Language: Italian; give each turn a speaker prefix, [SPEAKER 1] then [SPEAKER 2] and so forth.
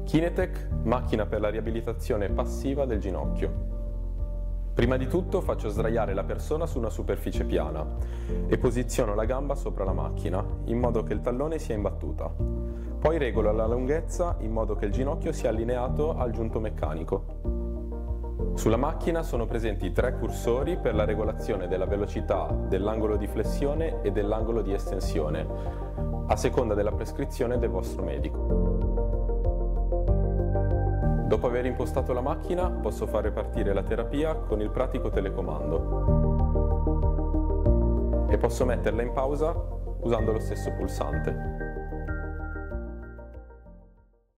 [SPEAKER 1] Kinetec, macchina per la riabilitazione passiva del ginocchio. Prima di tutto faccio sdraiare la persona su una superficie piana e posiziono la gamba sopra la macchina in modo che il tallone sia in battuta. Poi regolo la lunghezza in modo che il ginocchio sia allineato al giunto meccanico. Sulla macchina sono presenti 3 cursori per la regolazione della velocità, dell'angolo di flessione e dell'angolo di estensione, a seconda della prescrizione del vostro medico. Dopo aver impostato la macchina, posso fare partire la terapia con il pratico telecomando e posso metterla in pausa usando lo stesso pulsante.